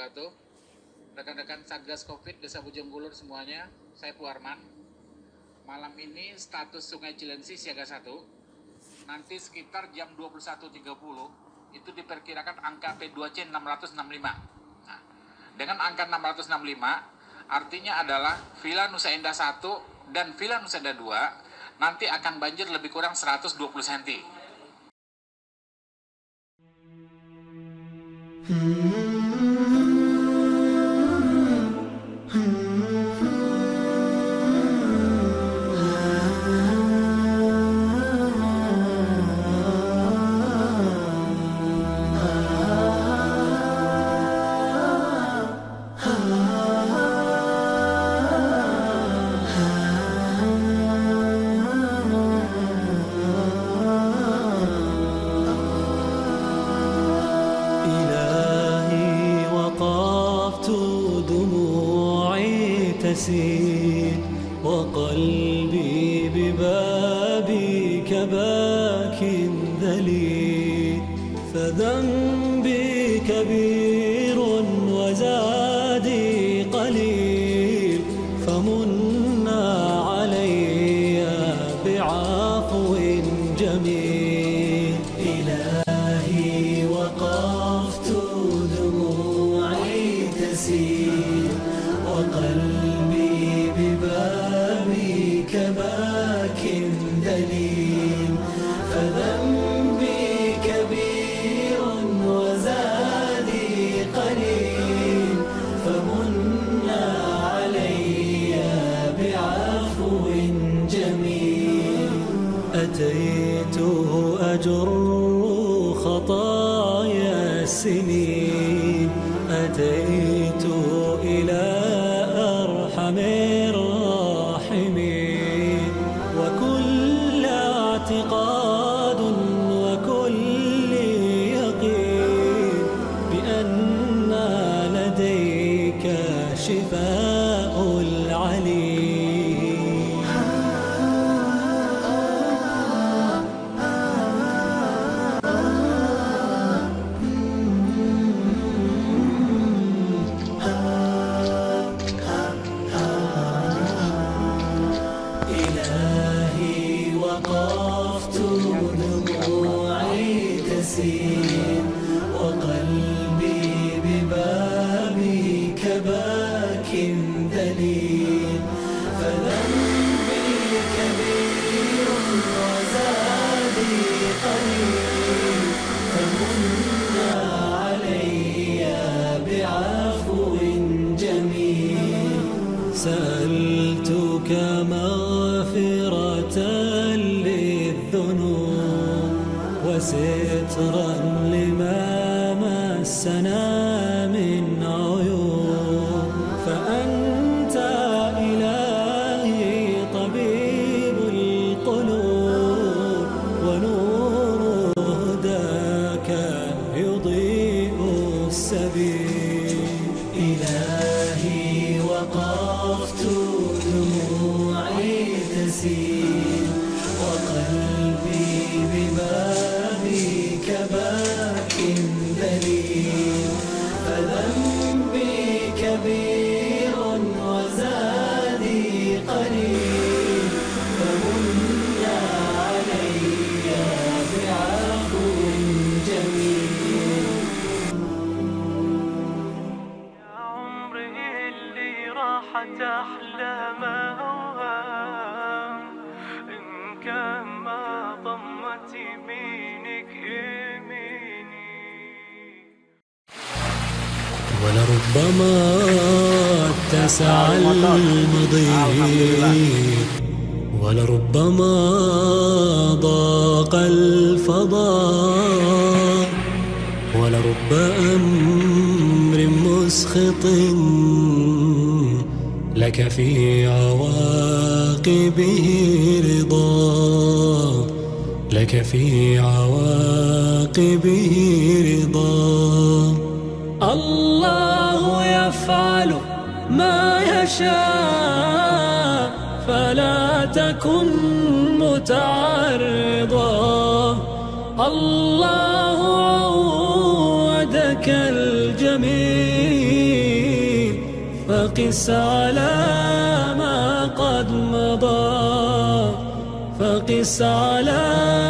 wabarakatuh. Rekan-rekan Satgas Covid Desa Bojonggulur semuanya, saya Puarman. Malam ini status Sungai Cilengsi siaga 1. Nanti sekitar jam 21.30 itu diperkirakan angka P2C 665. Nah, dengan angka 665 artinya adalah Villa Nusa Indah 1 dan Villa Nusa Indah 2 nanti akan banjir lebih kurang 120 cm. وقلبي ببابك باك ذليل فذنبي كبير وزادي قليل فمنا علي بعفو جميل إلهي وقفت دموعي تسيل وقلبي ببابك باك ذليل فذنبي كبير وزادي قليل فمنا علي بعفو جميل أتيته أجر خطايا السنين أتيت إلى أرحم الراحمين وكل اعتقاد وكل يقين بأن لديك شفاء العليم إلهي وقفت دموعي تسيل وقلبي ببابك باك ذليل فذنبي كبير وزادي قليل فمنا علي بعفو جميل سألتك مغفرة للذنوب وسترا لما مسنا من عيوب فأنت إلهي طبيب القلوب ونور هداك يضيء السبيل إلهي وقفت دموعي تسيل وقلبي ببابك باك ذليل فذنبي كبير وزادي قليل فمنا علي بعفو جميل يا عمري اللي راحت أحلام أوهام إن كان ما ضمت يمينك يميني ولربما اتسع المضيق ولربما ضاق الفضاء ولرب أمر مسخط لك في عواقبه رضا لك في عواقبه رضا الله يفعل ما يشاء فلا تكن متعرضا الله عودك الجميل فقس على ما قد مضى فقس على